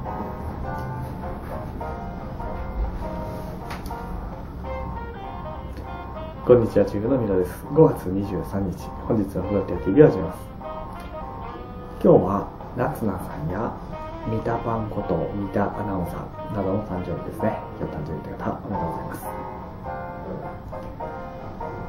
こんにちは、チーフのミラです。5月23日、本日のフロンティア TV を始めます。今日は、夏菜さんや三田パンこと三田アナウンサーなどの誕生日ですね。今日誕生日という方、おめでとうございます。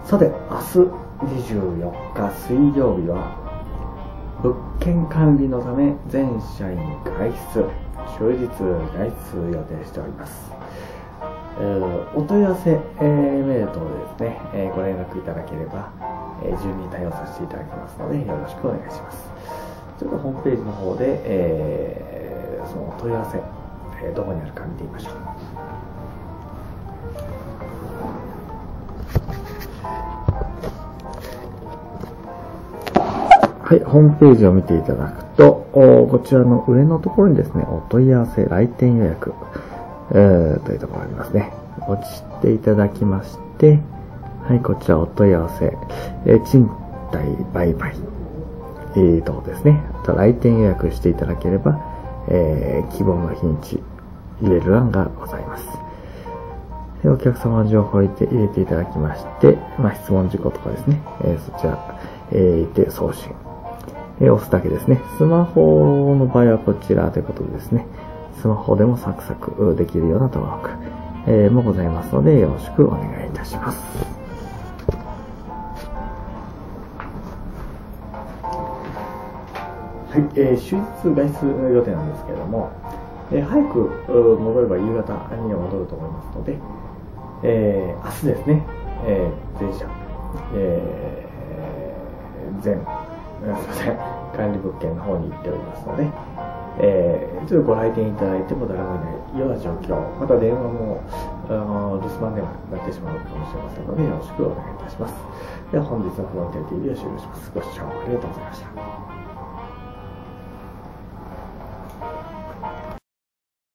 さて、明日24日水曜日は、物件管理のため全社員外出、終日外出予定しております。お問い合わせ、メール等でですね、ご連絡いただければ、順に対応させていただきますので、よろしくお願いします。ちょっとホームページの方で、そのお問い合わせ、どこにあるか見てみましょう。はい、ホームページを見ていただくと、こちらの上のところにですね、お問い合わせ、来店予約、というところがありますね。押していただきまして、はい、こちらお問い合わせ、賃貸売買、等ですね。あと来店予約していただければ、希望の日にち入れる欄がございます。でお客様の情報を入れていただきまして、質問事項とかですね、そちら、で送信、押すだけですね。スマホの場合はこちらということでですね、スマホでもサクサクできるような登録、もございますので、よろしくお願いいたします。はい、終日外出予定なんですけれども、早く戻れば夕方には戻ると思いますので、明日ですね、全社、管理物件の方に行っておりますので、ちょっとご来店いただいても誰もいないような状況、また電話も留守番電話になってしまうかもしれませんので、よろしくお願いいたします。では本日のフロンティア TV を終了します。ご視聴ありがとうございました。